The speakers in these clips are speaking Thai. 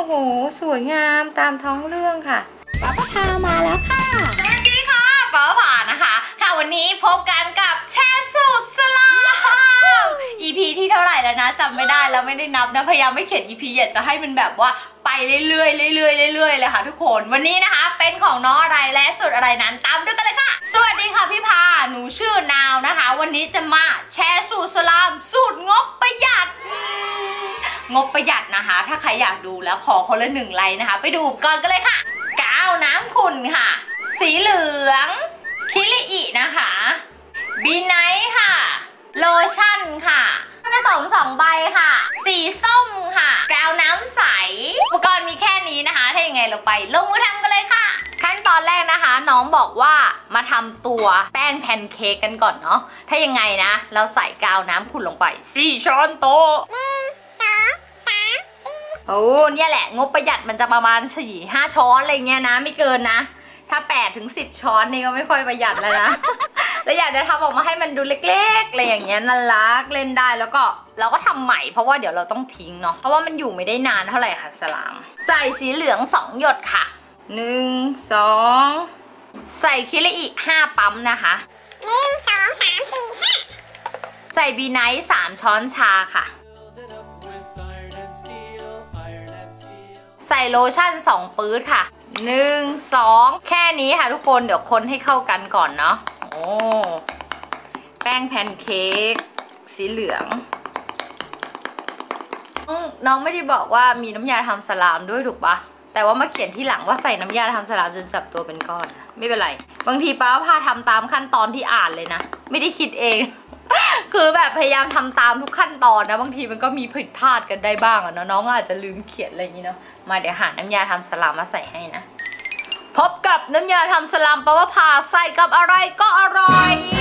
โหสวยงามตามท้องเรื่องค่ะป้าประพามาแล้วค่ะสวัสดีค่ะป้าผ่านะคะค่ะวันนี้พบกันกับแชร์สูตรสลาม EP ที่เท่าไหร่แล้วนะจำไม่ได้แล้วไม่ได้นับนะพยายามไม่เขียน EP อยากจะให้มันแบบว่าไปเรื่อยๆเรื่อยๆเรื่อยๆเลยค่ะทุกคนวันนี้นะคะเป็นของน้องอะไรและสูตรอะไรนั้นตามด้วยกันเลยค่ะสวัสดีค่ะพี่พาหนูชื่อนาวนะคะวันนี้จะมาแชร์สูตรสลามสูตรงบประหยัดงบประหยัดนะคะถ้าใครอยากดูแล้วขอคนละ1 ไลค์นะคะไปดูอุปกรณ์กันเลยค่ะกาวน้ำขุ่นค่ะสีเหลืองคิริอินะคะบีไนท์ค่ะโลชั่นค่ะผสม2 ใบค่ะสีส้มค่ะกาวน้ำใสอุปกรณ์มีแค่นี้นะคะถ้ายังไงเราไปลงมือทำกันเลยค่ะขั้นตอนแรกนะคะน้องบอกว่ามาทำตัวแป้งแพนเค้กกันก่อนเนาะถ้ายังไงนะเราใส่กาวน้ำขุ่นลงไป4 ช้อนโต๊ะโอ้เนี่ยแหละงบประหยัดมันจะประมาณ4-5 ช้อนอะไรเงี้ยนะไม่เกินนะถ้า8-10 ช้อนนี่ก็ไม่ค่อยประหยัดแล้วนะ แล้วอยากจะทำออกมาให้มันดูเล็กๆอะไรอย่างเงี้ยน่ารักเล่นได้แล้วก็เราก็ทำใหม่เพราะว่าเดี๋ยวเราต้องทิ้งเนาะเพราะว่ามันอยู่ไม่ได้นานเท่าไหร่ค่ะสลามใส่สีเหลือง2 หยดค่ะ1 2ใส่คิริอิ5 ปั๊มนะคะ1 2 3 4 5ใส่บีไนท์3 ช้อนชาค่ะใส่โลชั่น2 ปื๊ดค่ะ1 2แค่นี้ค่ะทุกคนเดี๋ยวคนให้เข้ากันก่อนเนาะโอ้แป้งแพนเค้กสีเหลืองน้องไม่ได้บอกว่ามีน้ำยาทำสลามด้วยถูกปะแต่ว่ามาเขียนที่หลังว่าใส่น้ำยาทำสลามจนจับตัวเป็นก้อนไม่เป็นไรบางทีป้าพาทำตามขั้นตอนที่อ่านเลยนะไม่ได้คิดเอง คือแบบพยายามทำตามทุกขั้นตอนนะบางทีมันก็มีผิดพลาดกันได้บ้างอะเนาะน้องอาจจะลืมเขียนอะไรอย่างนี้เนาะมาเดี๋ยวหาน้ำยาทำสลามมาใส่ให้นะพบกับน้ำยาทำสลามป้าพาใส่กับอะไรก็อร่อย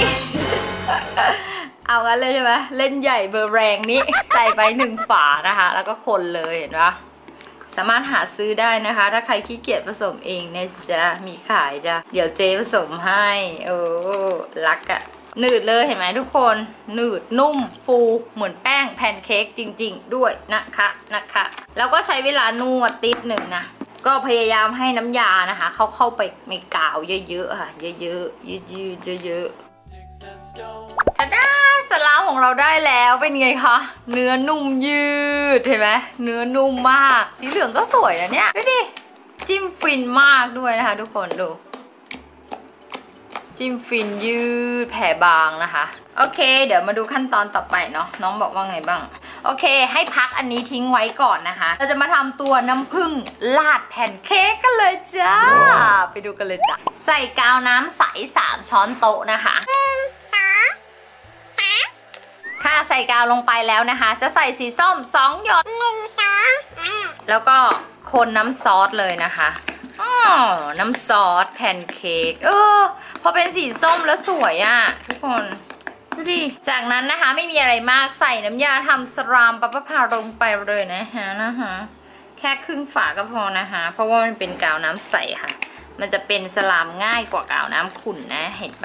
เอากันเลยใช่ไหมเล่นใหญ่เบอร์แรงนี้ใส่ไป1 ฝานะคะแล้วก็คนเลยเห็นปะสามารถหาซื้อได้นะคะถ้าใครขี้เกียจผสมเองเนี่ยจะมีขายจ้ะเดี๋ยวเจ๊ผสมให้โอ้รักอะหนืดเลยเห็นไหมทุกคนหนืดนุ่มฟูเหมือนแป้งแพนเค้กจริงๆด้วยนะคะแล้วก็ใช้เวลานวดติดหนึ่งนะก็พยายามให้น้ำยานะคะเข้าไปในกาวเยอะๆค่ะเยอะๆยืดเยอะๆทัดด้าสลามของเราได้แล้วเป็นไงคะเนื้อนุ่มยืดเห็นไหมเนื้อนุ่มมากสีเหลืองก็สวยนะเนี่ยดูดิจิ้มฟินมากด้วยนะคะทุกคนดูจิ้มฟินยืดแผ่บางนะคะโอเคเดี๋ยวมาดูขั้นตอนต่อไปเนาะน้องบอกว่าไงบ้างโอเคให้พักอันนี้ทิ้งไว้ก่อนนะคะเราจะมาทำตัวน้ำผึ้งราดแผ่นเค้กกันเลยจ้า ไปดูกันเลยจ้ะใส่กาวน้ำใส3 ช้อนโต๊ะนะคะค่ะใส่กาวลงไปแล้วนะคะจะใส่สีส้ม2 หยดแล้วก็คนน้ำซอสเลยนะคะน้ำซอสแพนเค้กพอเป็นสีส้มแล้วสวยอ่ะทุกคนดูดิจากนั้นนะคะไม่มีอะไรมากใส่น้ำยาทำสลามป้าพาลงไปเลยนะคะแค่ครึ่งฝาก็พอนะคะเพราะว่ามันเป็นกาวน้ำใสค่ะมันจะเป็นสลามง่ายกว่ากาวน้ำขุ่นนะเห็นไหม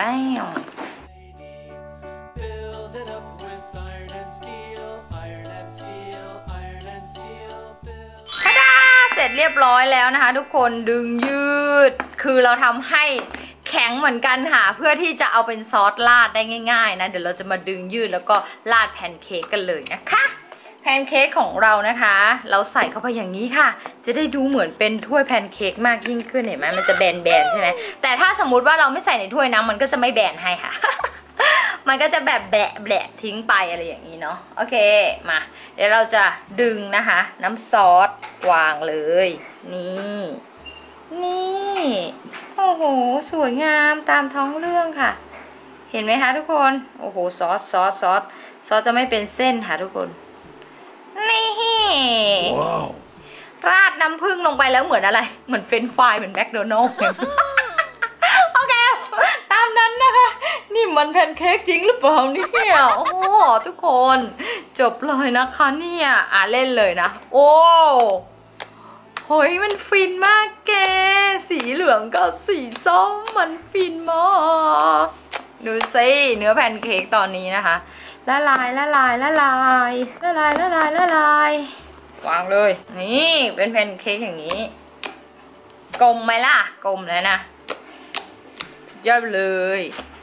เสร็จเรียบร้อยแล้วนะคะทุกคนดึงยืดคือเราทำให้แข็งเหมือนกันค่ะเพื่อที่จะเอาเป็นซอสราดได้ง่ายๆนะเดี๋ยวเราจะมาดึงยืดแล้วก็ราดแพนเค้กกันเลยนะคะแพนเค้กของเรานะคะเราใส่เข้าไปอย่างนี้ค่ะจะได้ดูเหมือนเป็นถ้วยแพนเค้กมากยิ่งขึ้นเห็นไหมมันจะแบนๆใช่ไหมแต่ถ้าสมมุติว่าเราไม่ใส่ในถ้วยนะมันก็จะไม่แบนให้ค่ะ มันก็จะแบบแบะทิ้งไปอะไรอย่างนี้เนาะโอเคมาเดี๋ยวเราจะดึงนะคะน้ำซอสวางเลยนี่โอ้โหสวยงามตามท้องเรื่องค่ะเห็นไหมคะทุกคนโอ้โหซอสจะไม่เป็นเส้นค่ะทุกคนนี่ wow. ราดน้ำผึ้งลงไปแล้วเหมือนอะไรเหมือนเฟรนช์ฟรายเหมือนแมคโดนัลด์ โอเคตามนั้นนะคะนี่มันแพนเค้กจริงหรือเปล่าเนี่ยโอ้ทุกคนจบเลยนะคะเนี่ยเล่นเลยนะโอ้โหยมันฟินมากแกสีเหลืองกับสีส้มมันฟินมากดูสิเนื้อแพนเค้กตอนนี้นะคะละลายวางเลยนี่เป็นแพนเค้กอย่างนี้กลมไหมล่ะกลมแล้วนะสุดยอดเลย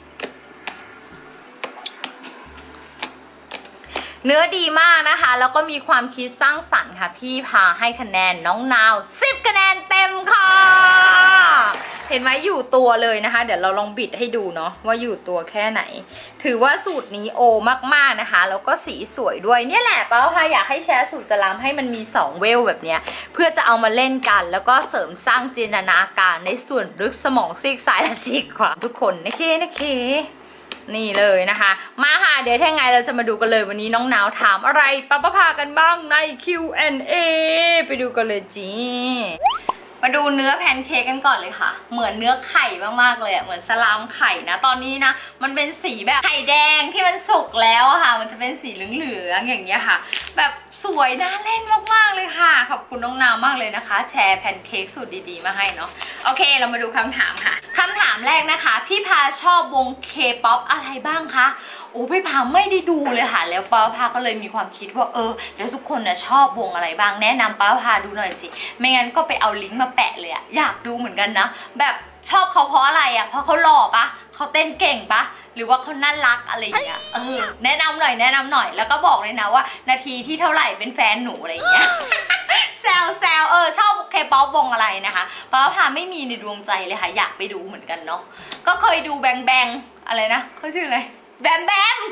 เนื้อดีมากนะคะแล้วก็มีความคิดสร้างสรรค์ค่ะพี่พาให้คะแนนน้องนาว10คะแนนเต็มค่ะเห็นไหมอยู่ตัวเลยนะคะเดี๋ยวเราลองบิดให้ดูเนาะว่าอยู่ตัวแค่ไหนถือว่าสูตรนี้โอมากๆนะคะแล้วก็สีสวยด้วยเนี่ยแหละป้าพาอยากให้แชร์สูตรสลามให้มันมี2เวลแบบเนี้ยเพื่อจะเอามาเล่นกันแล้วก็เสริมสร้างจินตนาการในส่วนลึกสมองซีกซ้ายและซีกขวาทุกคนนะเคนี่เลยนะคะมาค่ะเดี๋ยวถ้าไงเราจะมาดูกันเลยวันนี้น้องนาวถามอะไรป้าพากันบ้างใน Q&A ไปดูกันเลยจีมาดูเนื้อแพนเค้กกันก่อนเลยค่ะเหมือนเนื้อไข่มากๆเลยอะเหมือนสลามไข่นะตอนนี้นะมันเป็นสีแบบไข่แดงที่มันสุกแล้วอะค่ะมันจะเป็นสีเหลืองๆอย่างเงี้ยค่ะแบบสวยน่าเล่นมากๆเลยค่ะขอบคุณน้องนาวมากเลยนะคะแชร์แพนเค้กสูตรดีๆมาให้เนาะโอเคเรามาดูคำถามค่ะคำถามแรกนะคะพี่พาชอบวง K-POP อะไรบ้างคะโอ้พี่พาไม่ได้ดูเลยค่ะแล้วป้าพาก็เลยมีความคิดว่าแล้วทุกคนนะชอบวงอะไรบ้างแนะนำป้าพาดูหน่อยสิไม่งั้นก็ไปเอาลิงก์มาแปะเลยอะอยากดูเหมือนกันนะแบบชอบเขาเพราะอะไรอะเพราะเขาหล่อปะเขาเต้นเก่งปะหรือว่าเขาน่ารักอะไรอย่างเงี้ยแนะนำหน่อยแล้วก็บอกเลยนะว่านาทีที่เท่าไหร่เป็นแฟนหนูอะไรอย่างเงี้ยแซวชอบเคป๊อปวงอะไรนะคะป้าพาไม่มีในดวงใจเลยค่ะอยากไปดูเหมือนกันเนาะก็เคยดูแบงอะไรนะเขาชื่ออะไรแบม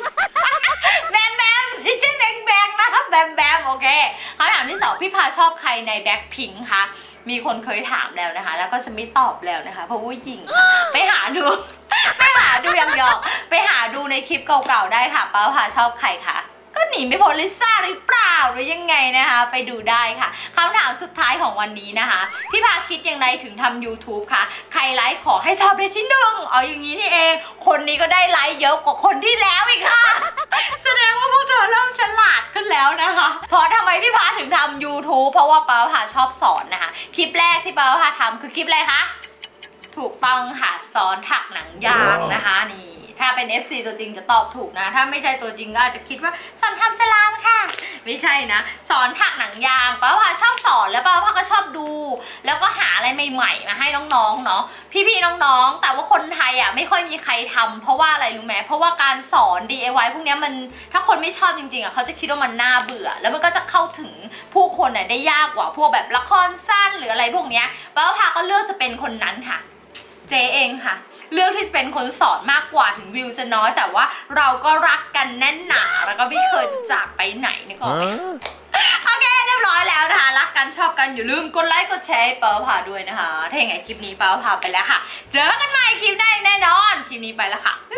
ไม่ใช่แบงนะแบมโอเคคำถามที่2พี่พาชอบใครในแบ็คพิงค์คะมีคนเคยถามแล้วนะคะแล้วก็จะไม่ตอบแล้วนะคะเพราะว่าหญิงไปหาดูยังยอกไปหาดูในคลิปเก่าๆได้ค่ะป้าพาชอบใครคะก็หนีไม่พ้นลิซ่าหรือเปล่าหรือยังไงนะคะไปดูได้ค่ะคำถามสุดท้ายของวันนี้นะคะพี่พาคิดอย่างไรถึงทำ YouTube คะใครไลค์ขอให้ชอบได้ที่1เอาอย่างนี้นี่เองคนนี้ก็ได้ไลค์เยอะกว่าคนที่แล้วอีกค่ะ แสดงว่าพวกเธอเริ่มฉลาดขึ้นแล้วนะคะเพราะทำไมพี่พาถึงทำ YouTube เพราะว่าป้าพาชอบสอนนะคะคลิปแรกที่ป้าพาทำคือคลิปอะไรคะถูกต้องค่ะสอนถักหนังยางนะคะนี่ถ้าเป็น FC ตัวจริงจะตอบถูกนะถ้าไม่ใช่ตัวจริงก็อาจจะคิดว่าสอนทำสลามค่ะไม่ใช่นะสอนถักหนังยางป้าพาชอบสอนแล้วป้าพาก็ชอบดูแล้วก็หาอะไรใหม่ๆมาให้น้องๆเนาะพี่ๆน้องๆแต่ว่าคนไทยอ่ะไม่ค่อยมีใครทำเพราะว่าอะไรรู้ไหมเพราะว่าการสอน DIY พวกนี้มันถ้าคนไม่ชอบจริงๆอ่ะเขาจะคิดว่ามันน่าเบื่อแล้วมันก็จะเข้าถึงผู้คนอ่ะได้ยากกว่าพวกแบบละครสั้นหรืออะไรพวกเนี้ยป้าพาก็เลือกจะเป็นคนนั้นค่ะเจเองค่ะเลือกที่จะเป็นคนสอนมากกว่าถึงวิวจะน้อยแต่ว่าเราก็รักกันแน่นหนาแล้วก็ไม่เคยจะจากไปไหนนี่ก่อนโอเคเรียบร้อยแล้วนะคะรักกันชอบกันอย่าลืมกดไลค์กดแชร์ให้ป้าพาด้วยนะคะถ้าอย่างไรคลิปนี้ป้าพาไปแล้วค่ะเจอกันใหม่คลิปหน้าแน่นอนคลิปนี้ไปแล้วค่ะ